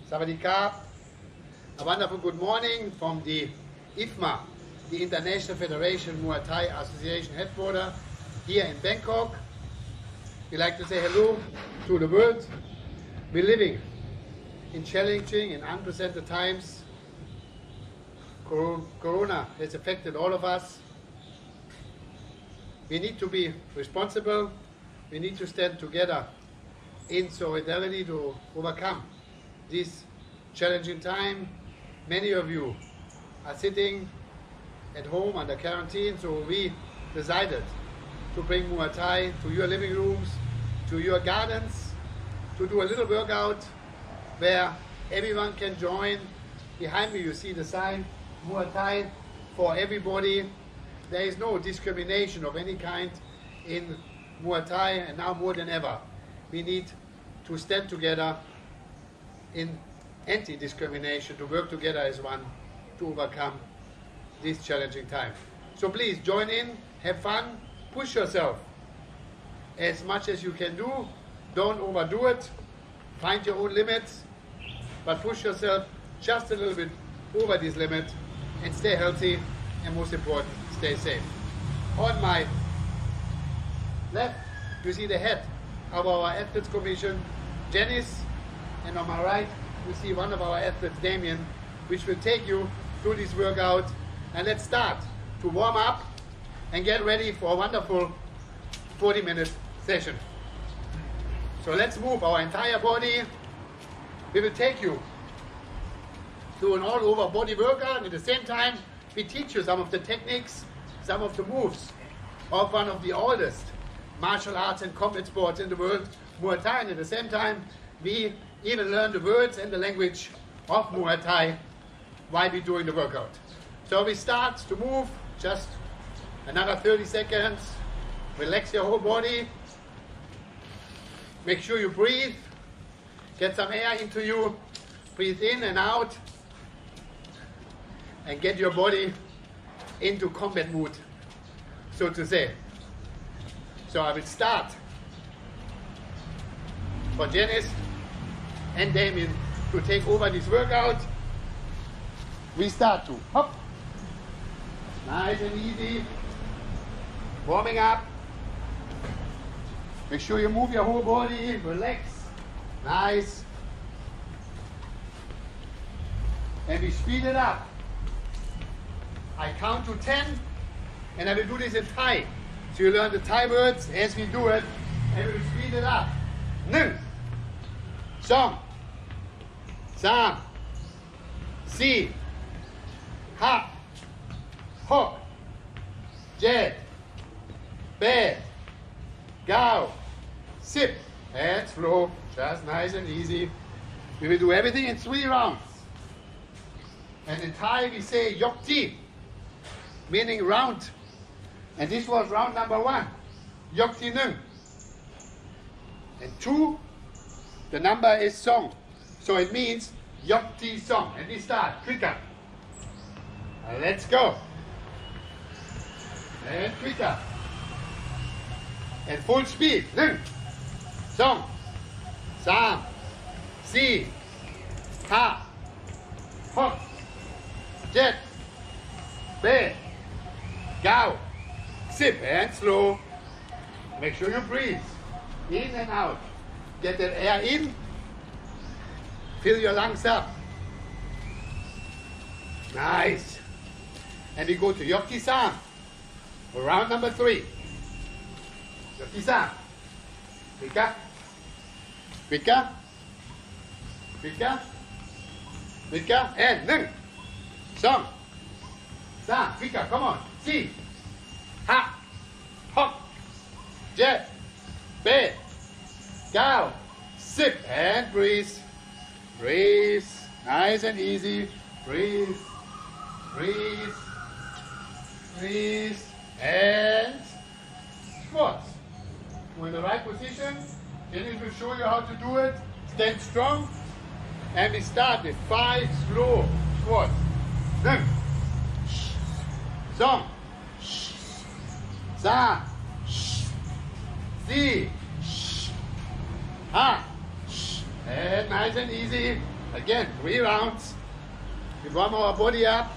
Sawadee Krap. A wonderful good morning from the IFMA, the International Federation Muay Thai Association headquarters here in Bangkok. We like to say hello to the world. We're living in challenging and unprecedented times. Corona has affected all of us. We need to be responsible. We need to stand together in solidarity to overcome this challenging time. Many of you are sitting at home under quarantine, so we decided to bring Muay Thai to your living rooms, to your gardens, to do a little workout where everyone can join. Behind me you see the sign, Muay Thai for everybody. There is no discrimination of any kind in Muay Thai, and now more than ever we need to stand together in anti-discrimination, to work together as one to overcome this challenging time. So please join in, have fun, push yourself as much as you can do. Don't overdo it. Find your own limits, but push yourself just a little bit over this limit and stay healthy, and most important, stay safe. On my left, you see the head of our athletes commission, Janice, and on my right, you see one of our athletes, Damien, which will take you through this workout. And let's start to warm up and get ready for a wonderful 40-minute session. So let's move our entire body. We will take you through an all-over body workout, and at the same time, we teach you some of the techniques, some of the moves of one of the oldest martial arts and combat sports in the world, Muay Thai, and at the same time, we even learn the words and the language of Muay Thai while we're doing the workout. So we start to move, just another 30 seconds. Relax your whole body. Make sure you breathe. Get some air into you. Breathe in and out. And get your body into combat mood, so to say. So I will start for Janice and Damien to take over this workout. We start to hop. Nice and easy. Warming up. Make sure you move your whole body. Relax. Nice. And we speed it up. I count to 10, and I will do this in Thai. So you learn the Thai words as we do it, and we will speed it up. 1, 2, 3, 4, 5, 6, 7, 8, 9, 10. And slow, just nice and easy. We will do everything in 3 rounds. And in Thai we say yok ti, meaning round. And this was round number 1, yok ti nung. And 2, the number is song. So it means yok ti song. And we start quicker. Let's go. And quicker. And full speed. 1, 2, 3, 4, 5, 6, 7, 8, 9, 10. And slow. Make sure you breathe. In and out. Get that air in. Fill your lungs up. Nice. And we go to Yokti Sam. Round number 3. Yokti Sam. Quicker. Quicker. Quicker. Quicker. And 1, 2, 3. Quicker. Come on. 4, 5, 6, 7, 8, 9, 10. And breathe. Breathe. Nice and easy. Breathe. Breathe. Breathe. And squat. We're in the right position. Dennis will show you how to do it. Stand strong. And we start with 5 slow squats. 1, 2, 3, 4, 5, and nice and easy. Again, 3 rounds. We warm our body up.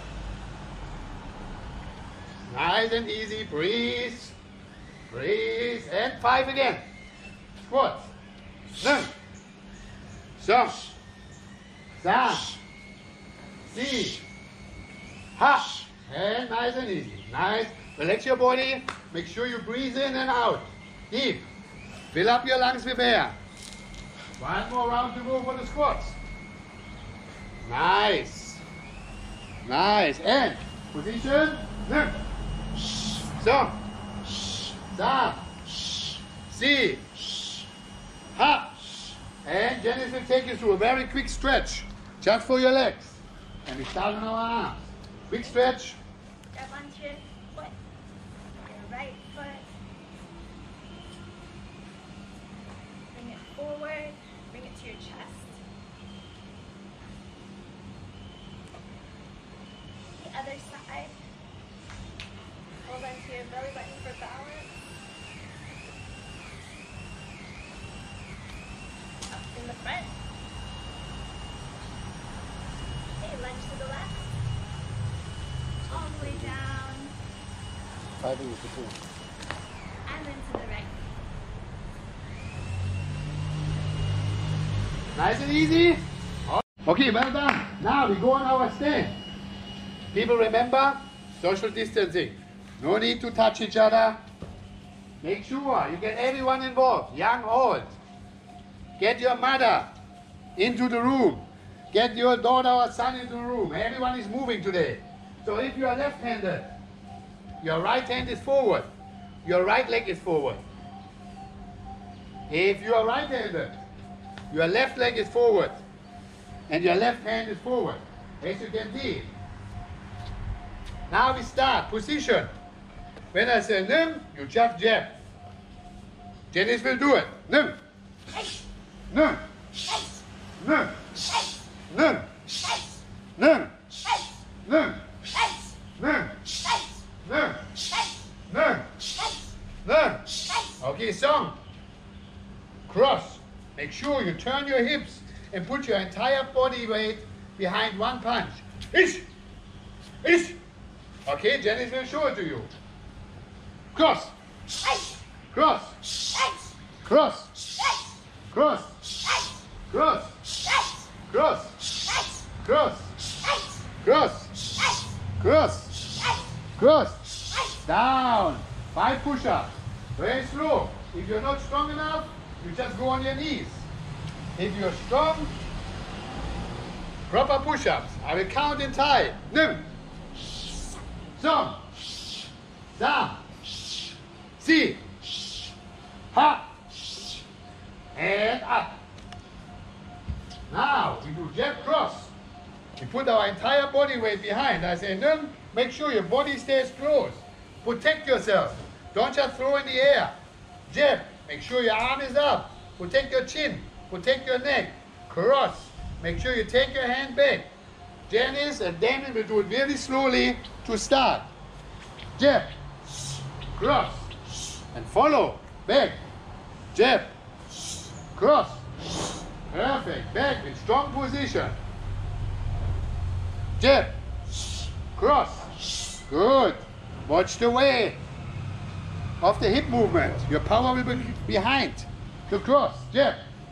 Nice and easy. Breathe. Breathe. And 5 again. Squats. 1, 2, 3, 4, and nice and easy. Nice. Relax your body. Make sure you breathe in and out. Deep. Fill up your lungs with air. 1 more round to go for the squats. Nice. Nice. And position. 1, 2, 3, 4. And Janice will take you through a very quick stretch, just for your legs. And we start on our arms. Quick stretch. Grab onto your foot, your right foot. Bring it forward, bring it to your chest. The other side. Hold onto your belly button for balance. Up in the front. Okay, lunge to the left. All the way down. 5 minutes to 2. And then to the right. Nice and easy. Okay, well done. Now we go on our stand. People remember social distancing. No need to touch each other. Make sure you get everyone involved, young, old. Get your mother into the room. Get your daughter or son into the room. Everyone is moving today. So if you are left-handed, your right hand is forward. Your right leg is forward. If you are right-handed, your left leg is forward. And your left hand is forward. As you can see. Now we start. Position. When I say nim, you just jab. Janice will do it. Nim. Nim. Nim. Nim. Nim. Nim. Nim. Nim. Nim. Nim. Okay, song. Cross. Make sure you turn your hips and put your entire body weight behind one punch. Ish. Ish. Okay, Janice will show it to you. Cross. Cross. Cross. Cross. Cross. Cross. Cross. Cross. Cross. Cross. Down. 5 push-ups. Very slow. If you're not strong enough, you just go on your knees. If you're strong, proper push-ups. I will count in time. Nim. Song. Sa. Si. Ha. And up. Now we do jab cross. We put our entire body weight behind. I say, Nim, make sure your body stays close. Protect yourself. Don't just throw in the air. Jab. Make sure your arm is up. Protect your chin. Protect your neck. Cross. Make sure you take your hand back. Janice and Damien will do it really slowly to start. Jab. Cross. And follow. Back. Jab. Cross. Perfect. Back in strong position. Jab. Cross. Good. Watch the way of the hip movement. Your power will be behind. To cross. Jab.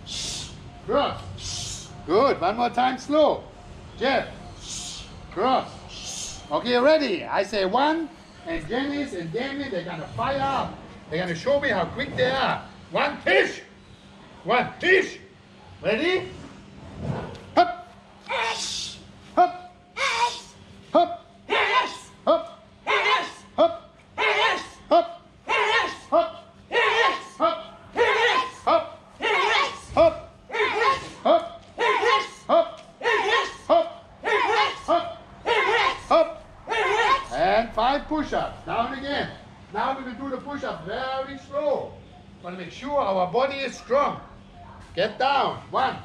Cross. Good. One more time slow. Jab. Cross. Okay, ready? I say 1, and Janice and Damien, they're gonna fire up. They're gonna show me how quick they are. 1 push. 1 push. Ready? Hop. Hop. Hop. Hop. Hop. Hop. Hop. Hop. Hop. Hop. Hop. Hop. Hop. And 5 push-ups. Down again. Now we will do the push-up very slow. Want to make sure our body is strong. Get down. 1,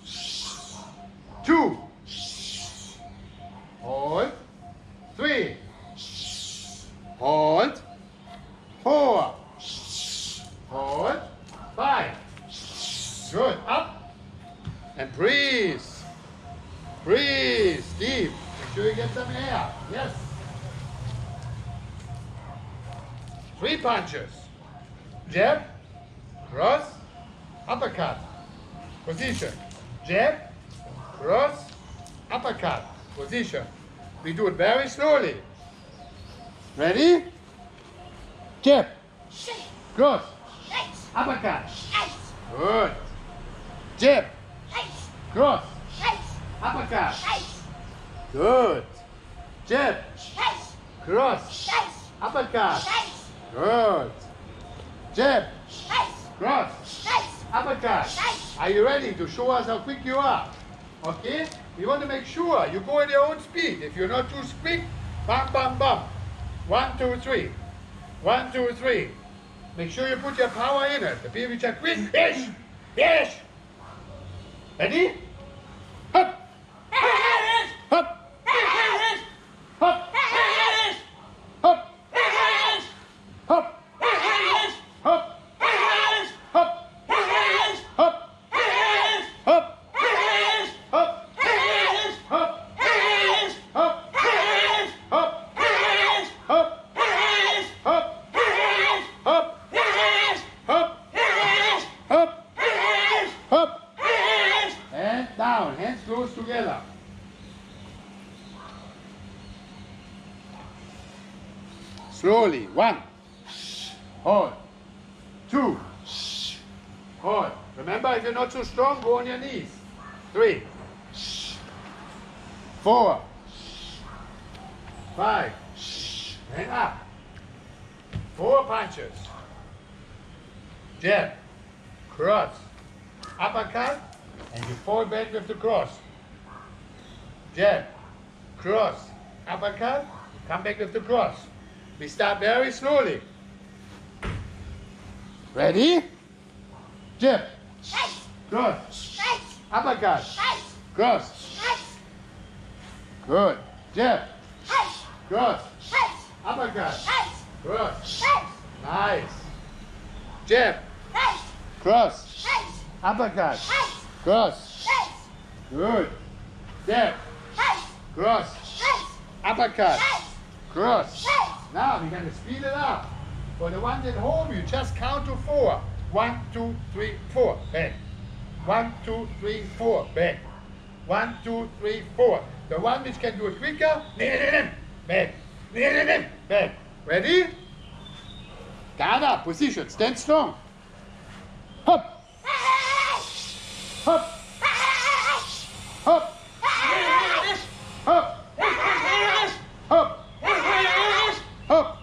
2, hold, 3, hold, 4, hold, 5. Good. Up and breathe. Breathe deep. Make sure you get some air. Yes. 3 punches. Jab, cross, uppercut. Position. Jab, cross, uppercut. Position. We do it very slowly. Ready? Jab, cross, uppercut. Good. Jab, cross, uppercut. Good. Jab, cross, uppercut. Good. Jab, cross, uppercut. Are you ready to show us how quick you are? Okay? We want to make sure you go at your own speed. If you're not too quick, bam, bam, bam. 1, 2, 3. 1, 2, 3. Make sure you put your power in it. The people which are quick, yes, yes. Ready? Hop, hop, hop, hop, hop, hop, hop, hop, hop, hop. Down, hands close together. Slowly. 1. Hold. 2. Hold. Remember, if you're not so strong, go on your knees. 3. 4. 5. And up. 4 punches. Jab. Cross. Uppercut. And you fall back with the cross. Jab, cross, uppercut, come back with the cross. We start very slowly. Ready? Jab, cross, uppercut, cross. Good. Jab, cross, uppercut, cross. Nice. Jab, cross, uppercut. Cross. Good. Jab. Cross. Uppercut. Cross. Now we're going to speed it up. For the ones at home, you just count to 4. 1, 2, 3, 4. Back. 1, 2, 3, 4. Back. 1, 2, 3, 4. The one which can do it quicker. Back. Back. Ready? Guard up. Position. Stand strong. Hop. Hop! Hop! Hop! Hop! Hop! Hop!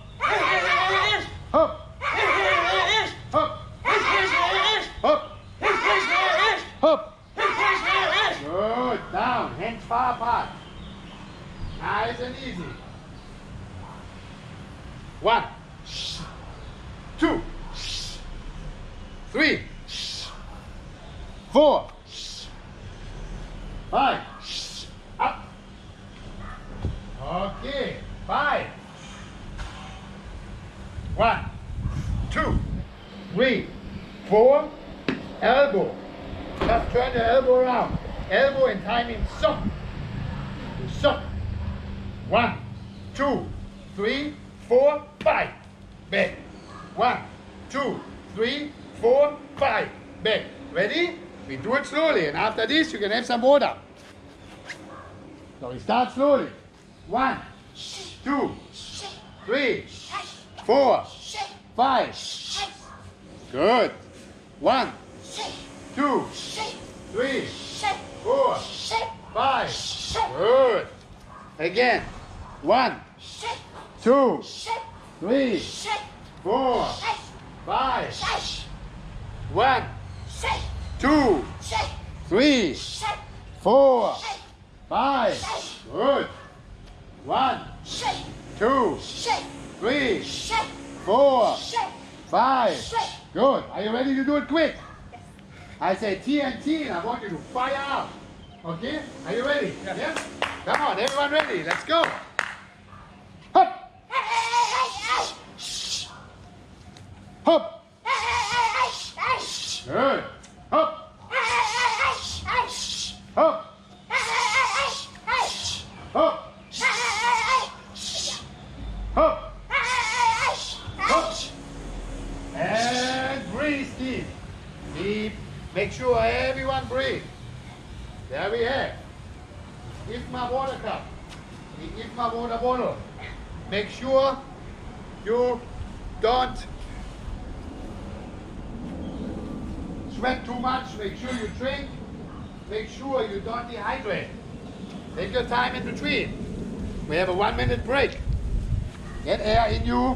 Hop! Hop! Good. Down. Hands far apart. Nice and easy. 1, 2, 3, 4, 5, up. Okay, 5. 1, 2, 3, 4. Elbow. Just turn the elbow around. Elbow in timing sock. Sock. 1, 2, 3, 4, 5. Back. 1, 2, 3, 4, 5. Back. Ready? We do it slowly, and after this you can have some water. So we start slowly. 1, 2, 3, 4, 5. Good. 1, 2, 3, 4, 5. Good. Again. 1, 2, 3, 4, 5. 1, 2, 3, 4, 5. Good. 1, 2, 3, 4, 5. Good. Are you ready to do it quick? I say TNT and I want you to fire up. Okay? Are you ready? Yes? Come on, everyone ready. Let's go. Hop. Hop. Good. Hop. Hop. Hop. Hop. Hop. And breathe deep. Deep. Make sure everyone breathe. There we have. IFMA water cup. The IFMA water bottle. Make sure you don't sweat too much. Make sure you drink. Make sure you don't dehydrate. Take your time in between. We have a 1-minute break. Get air in you.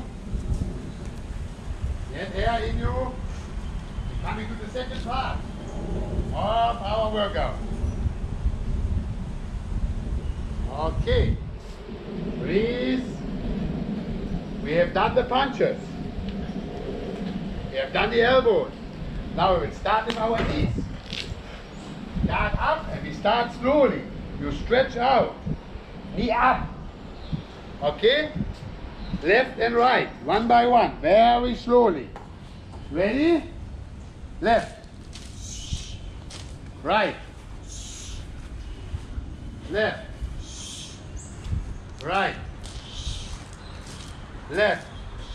Get air in you. We're coming to the second part of our workout. Okay. Breathe. We have done the punches. We have done the elbows. Now we will start with our knees. Start up and we start slowly. You stretch out. Knee up. Okay? Left and right, one by one, very slowly. Ready? Left. Right. Left. Right. Left.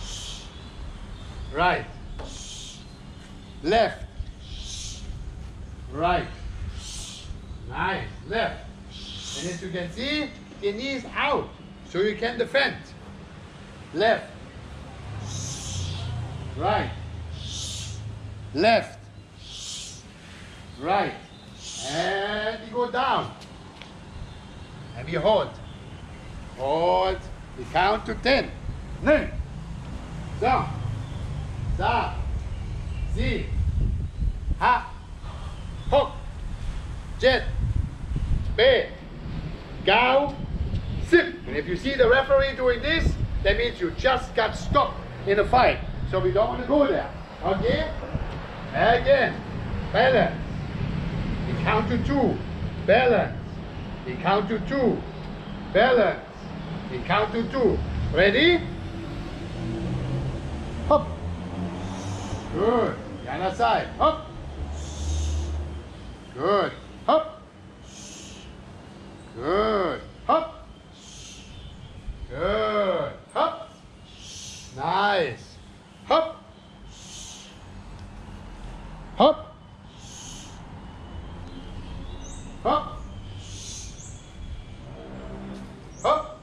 Right. Left. Right. Nice. Left. And as you can see, the knees out, so you can defend. Left. Right. Left. Right. And we go down. And we hold. Hold. We count to 10. 9. 2. 3. 4. 5. 6. 7. 8. 9. 10. And if you see the referee doing this, that means you just got stopped in a fight. So we don't want to go there. Okay? Again. Balance. We count to 2. Balance. We count to 2. Balance. We count to 2. Ready? Hop. Good. The other side. Hop. Good. Hop. Good. Hop. Good. Hop. Nice. Hop. Hop. Hop. Hop.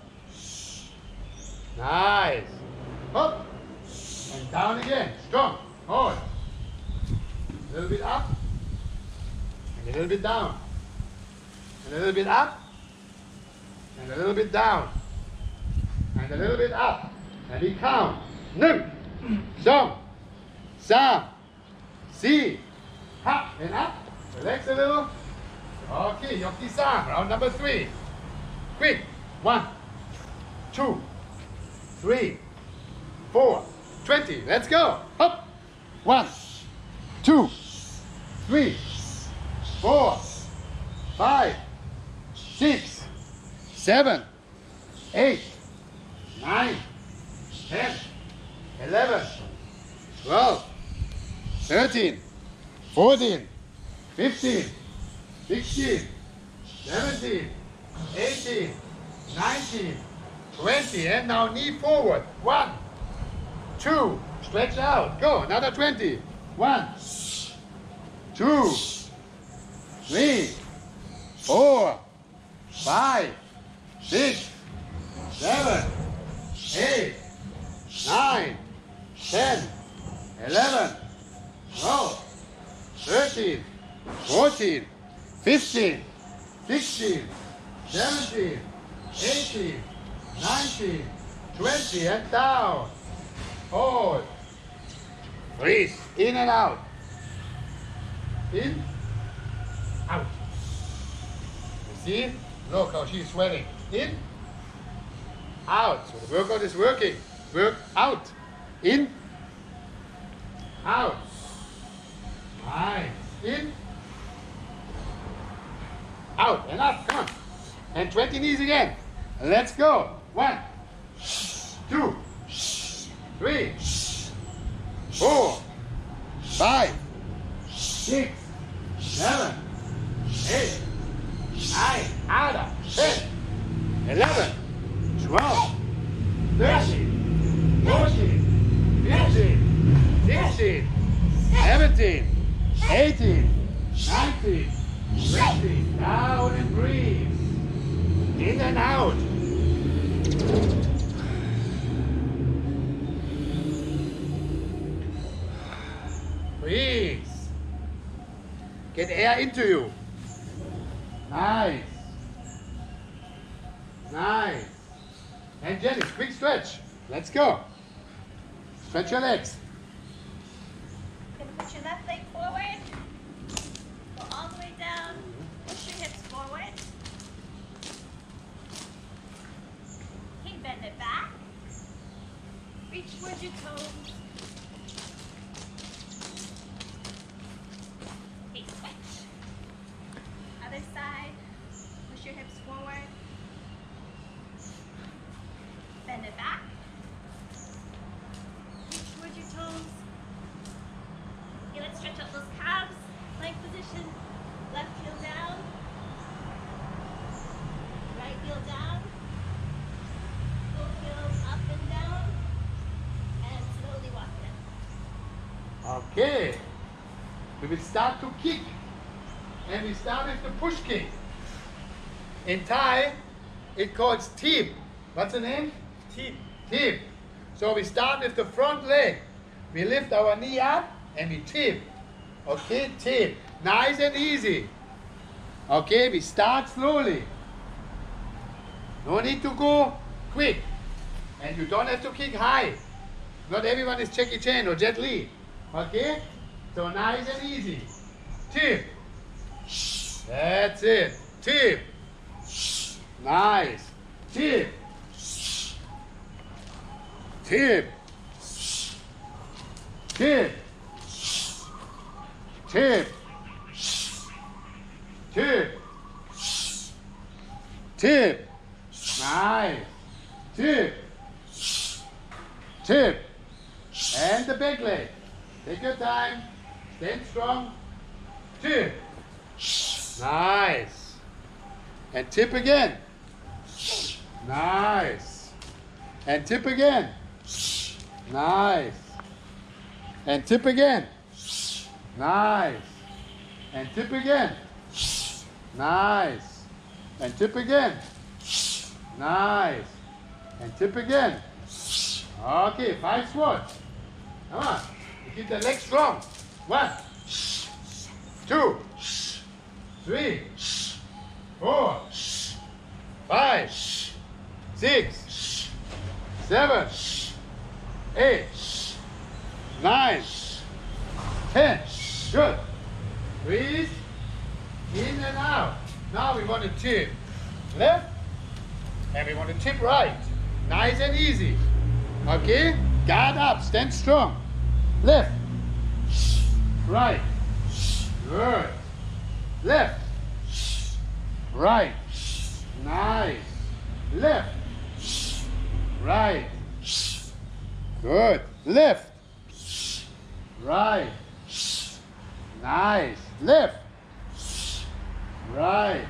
Nice. Hop. And down again. Strong. Hold. A little bit up. And a little bit down. And a little bit up. And a little bit down. And a little bit up. And we count. 1, 2, 3, 4. Up and up. Relax a little. Okay, yoki-san. Round number 3. Quick. 1, 2, 3, 4, 20. Let's go. Up. 1, 2, 3, 4, 5, 6, 7, 8, 9, 10, 11, 12, 13, 14, 15, 16, 17, 18, 19, 20, and now knee forward. 1, 2, stretch out. Go, another 20. 1, 2, 3, 4, 5, 6, 7, 8, 9, 10, 11, 12, 13, 14, 15, 16, 17, 18, 19, 20, and down. Hold. Breathe. In and out. In. Out. You see? Look how she's sweating. In. Out. So the workout is working. Work out. In. Out. Nice. In. Out. And up. Come on. And 20 knees again. Let's go. 1, 2, 3, 4, 5, 6, 7, 8, 9, harder, 10, 11, 12, 13, 14, 15, 16, 17, 18, 19, 20. Down and breathe. In and out. Breathe. Get air into you. Nice. Nice. And Jenny, quick stretch. Let's go. Stretch your legs. Gonna put your left leg forward. Go all the way down. Push your hips forward. Okay, bend it back. Reach towards your toes. Okay, switch. Other side. Push your hips forward. Bend it back. Reach towards your toes. Okay, let's stretch out those calves. Plank position. Left heel down. Right heel down. Both heels up and down. And slowly walk down. Okay. We will start to kick. And we start with the push kick. In Thai, it calls teep. What's the name? Teep. Teep. So we start with the front leg. We lift our knee up and we tip. Okay, tip. Nice and easy. Okay, we start slowly. No need to go quick. And you don't have to kick high. Not everyone is Jackie Chan or Jet Li. Okay? So nice and easy. Tip. That's it. Tip. Nice. Tip. Tip. Tip. Tip. Tip. Tip. Nice. Tip. Tip. And the back leg. Take your time. Stand strong. Tip. Nice. And tip again. Nice. And tip again. Nice. And tip again. Nice. And tip again. Nice. And tip again. Nice. And tip again. Okay, 5 squats. Come on. Keep the legs strong. 1, 2, 3, 4, 5, 6, 7, 8, 9, 10. Good. Breathe in and out. Now we want to tip left and we want to tip right. Nice and easy. Okay? Guard up. Stand strong. Left. Right. Good. Left. Right. Nice. Left. Right. Good. Left. Right. Nice. Left. Right.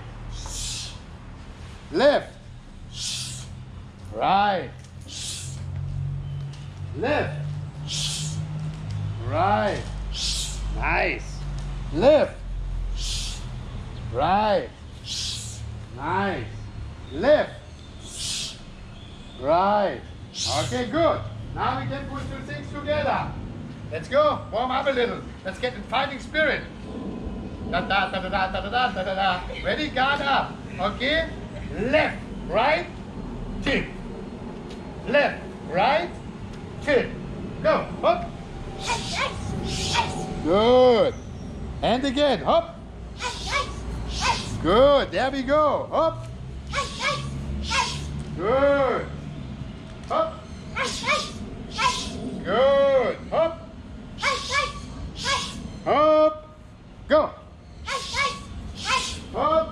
Left. Right. Left. Right. Nice. Left. Right. Nice. Left. Right. Okay, good. Now we can push the things together. Let's go. Warm up a little. Let's get in fighting spirit. Da da da da da da da da da da. Ready? Guard up. Okay? Left, right, tip. Left, right, tip. Go. Hop. Good. And again. Hop. Good. There we go. Hop. Good. Hop. Good. Hop. Hop. Go. Hop.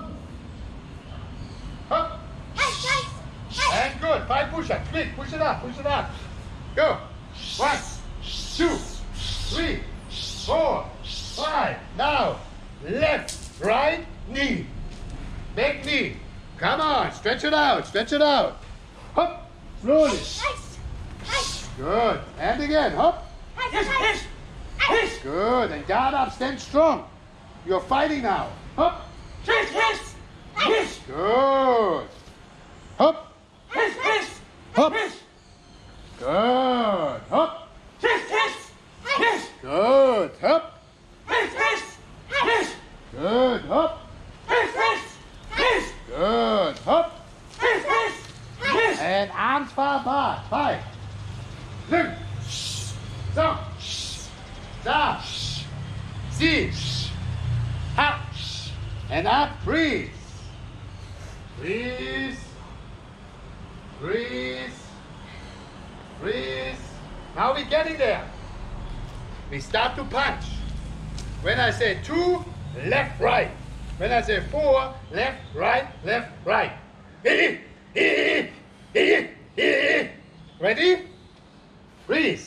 Hop. And good. 5 push-ups. Quick. Push it up. Push it up. Go. 1, 2, 3, 4, 5. Now, left, right knee. Back knee. Come on, stretch it out, stretch it out. Hop, slowly. Nice. Nice. Good. And again, hop. Nice. Nice. Good. And guard up, stand strong. You're fighting now. Hop. Nice. Good. Hop. Nice. Hop. Good. Hop. Good. Hop. Good. Hop. Good. Hop. And arms far apart. 5. Lim. So. Sa. Si. Up. And up. Breathe. Breathe. Breathe. Breathe. Now we're getting there. We start to punch. When I say 2, left, right. When I say 4, left, right, left, right. Ready? Breathe.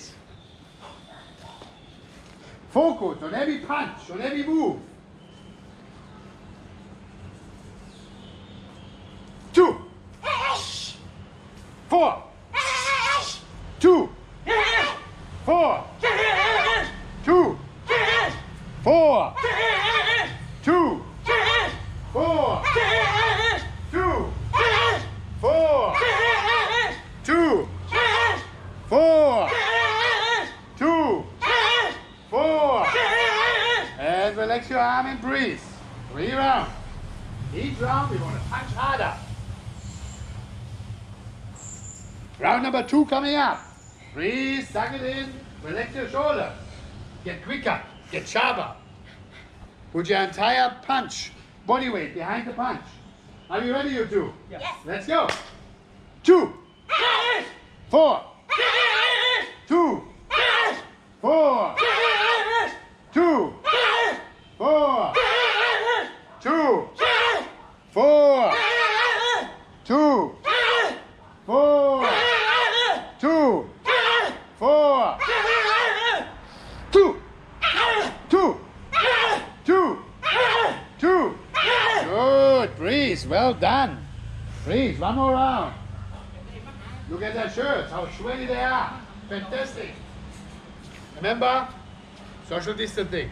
Focus on every punch, on every move. 2, 4, 2, 4, 2, 4, 2, 4, 2, 4, 2, 4, 2, 4. And relax your arm and breathe. 3 rounds. Each round we want to punch harder. Round number 2 coming up. Breathe, suck it in, relax your shoulders. Get quicker, get sharper. Put your entire punch, body weight behind the punch. Are you ready, you two? Yes. Let's go. 2, 4, 2, 4, 2, 4, 2, 4, 2, 4, 2, 4, 2, 2, 2, 2. Good. Breathe. Well done. Breathe. One more round. Look at their shirts. How sweaty they are. Fantastic. Remember, social distancing.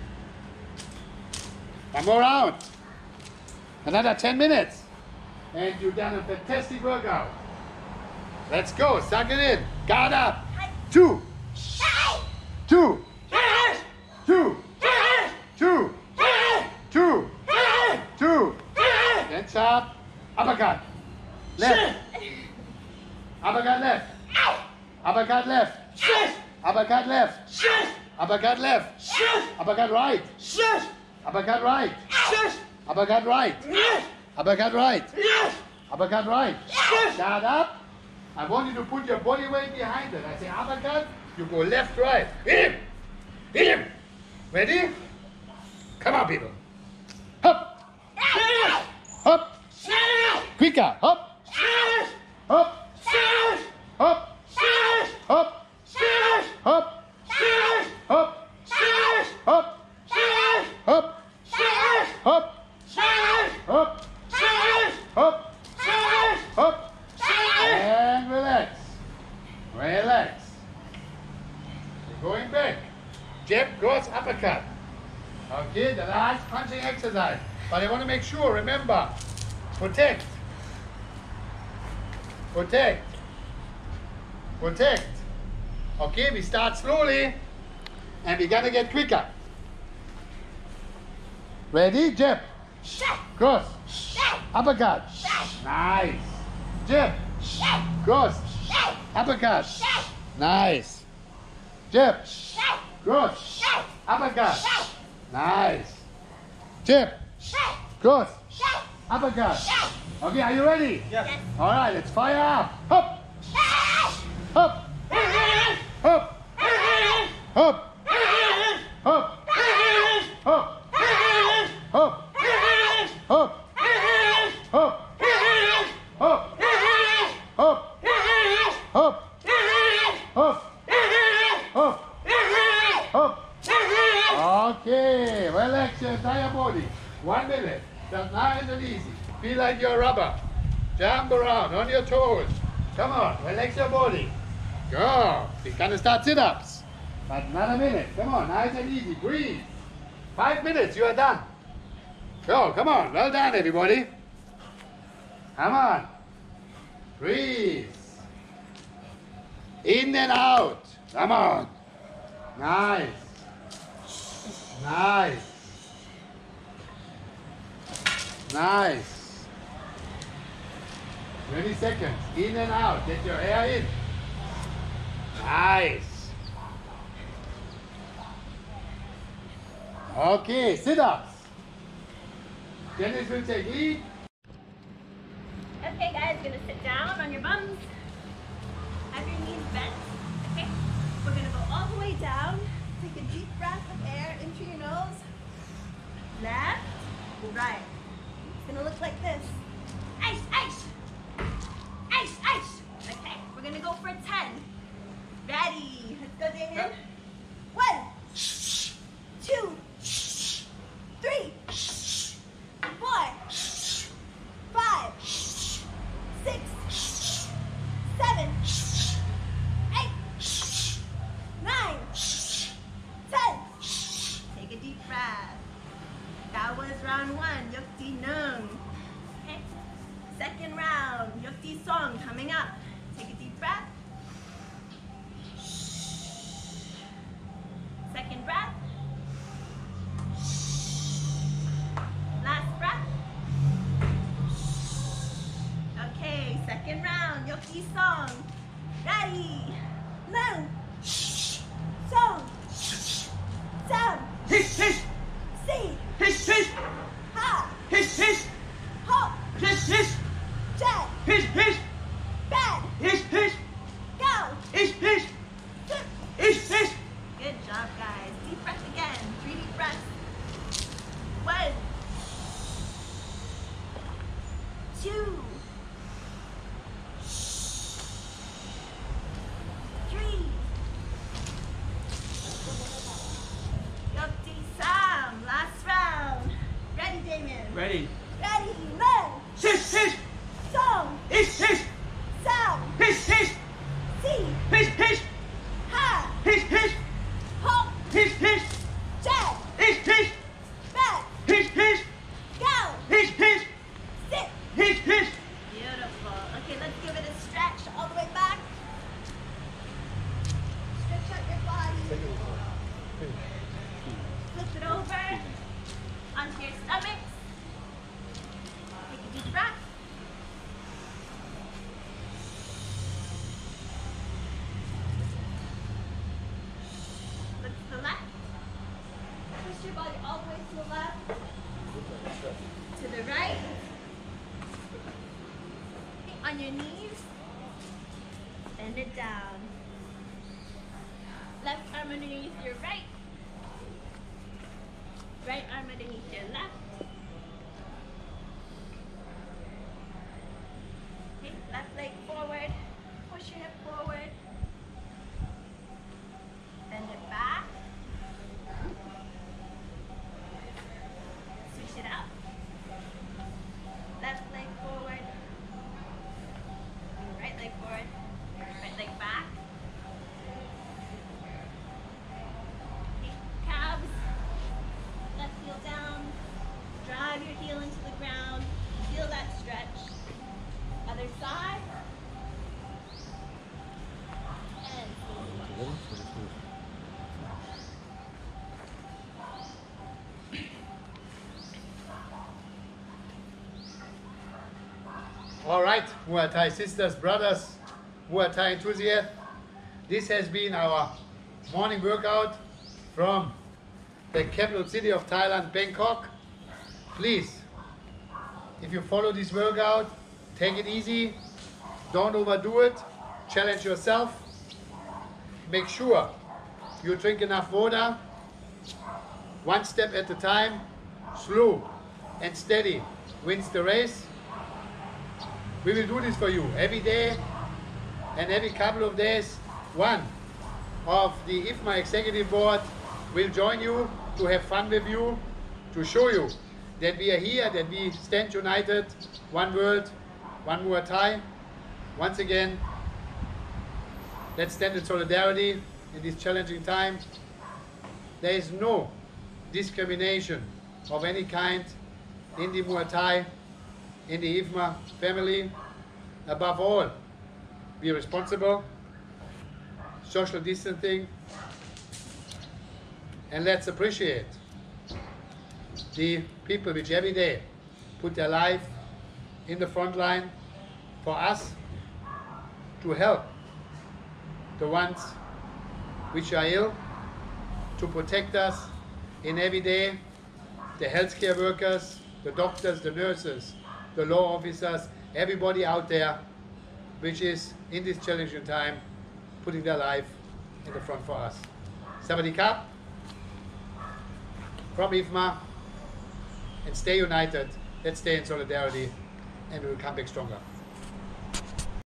One more round. Another 10 minutes. And you've done a fantastic workout. Let's go. Suck it in. Guard up. 2, 2, 2, 2, 2, 2. Stand sharp. Uppercut. Left. Uppercut left. Uppercut left. Uppercut left. Uppercut left. Uppercut right. Uppercut right. Uppercut right. Uppercut right. Uppercut right. Guard up. I want you to put your body weight behind it. I say uppercut, you go left, right. Hit him! Hit him! Ready? Come on, people. Hop! Hop! Quicker! Hop! Hop! Hop! Hop! Hop! Hop! Hop! Hop! Hop! Hop! Hop! Hop! And relax. Relax. We're going back. Jab, cross, uppercut. Okay, the last punching exercise. But I want to make sure, remember, protect. Protect. Protect. Okay, we start slowly and we're gonna get quicker. Ready? Jab. Cross. Uppercut. Nice. Jab. Cross. Uppercut. Nice. Jab. Cross. Uppercut. Nice. Jab. Cross. Uppercut. Okay, are you ready? Yes. All right, let's fire up. Hop. Hop. Hop. Hop. Hop. Hop. Hop. Hop. Hop. Hop. Hop. Hop. Hop. Hop. Hop. Okay, relax your entire body. 1 minute. That's nice and easy. Feel like you're rubber. Jump around on your toes. Come on, relax your body. Go. We're gonna start sit-ups. But another minute. Come on, nice and easy. Breathe. 5 minutes, you are done. Go, come on. Well done, everybody. Come on. Breathe. In and out. Come on. Nice. Nice. Nice. 20 seconds. In and out. Get your air in. Nice. Okay, sit-ups. Dennis will take lead. Okay guys, gonna sit down on your bums. Have your knees bent. Okay? We're gonna go all the way down. Take a deep breath of air into your nose. Left, right. It's gonna look like this. Ice, ice! Ice, ice! Okay, we're gonna go for 10. Ready? Let's go, Damien. 1, 2, 3, 4, 5, 6, 7, 8, 9, 10. Take a deep breath. That was round 1, Yukti Nung. Okay, second round, Yukti Song coming up. Take a deep breath. Second breath. Last breath. Okay, second round, Yoki Song. Ready, Lung, Song, Sound, Hiss, hiss, Si, hiss, hiss, Ha, hiss, hiss, Hop, hiss, hiss, Jet, hiss, hiss, Bad, hiss, hiss, Go, hiss, hiss, Flip. hiss, hiss. Good job, guys. Deep breath again. 3 deep breaths. 1, 2, 3. Yukti Sam. Last round. Ready, Damien? Ready. Ready, Lung, Hiss, hiss, Song, hiss, hiss, Sound, hiss, hiss, Si, hiss, hiss, Ha, hiss, hiss, Hop, hiss, hiss, Jet, hiss, hiss, Bad, hiss, hiss, Go, hiss, hiss, Sit. hiss, hiss. Beautiful. Okay, let's give it a stretch all the way back. Stretch out your body. Flip it over onto your stomach. Take a deep breath. Look to the left. Push your body all the way to the left. To the right. On your knees, bend it down. Left arm underneath your right. Right arm underneath your left. Okay, left leg forward. Push your hip forward. Bend it back. Switch it out. Left leg forward. Right leg forward, right leg back. Okay, calves, left heel down, drive your heel into the ground, feel that stretch. Other side. And All right, Muay Thai sisters, brothers, Muay Thai enthusiasts. This has been our morning workout from the capital city of Thailand, Bangkok. Please, if you follow this workout, take it easy. Don't overdo it. Challenge yourself. Make sure you drink enough water. One step at a time. Slow and steady wins the race. We will do this for you every day, and every couple of days one of the IFMA executive board will join you to have fun with you, to show you that we are here, that we stand united, one world, One Muaythai. Once again, let's stand in solidarity in this challenging time. There is no discrimination of any kind in the Muay Thai, in the IFMA family. Above all, be responsible, social distancing, and let's appreciate the people which every day put their life in the front line for us to help the ones which are ill, to protect us in every day, the healthcare workers, the doctors, the nurses, the law officers, everybody out there which is in this challenging time putting their life in the front for us. Sawadee Kap from IFMA, and stay united. Let's stay in solidarity, and we will come back stronger.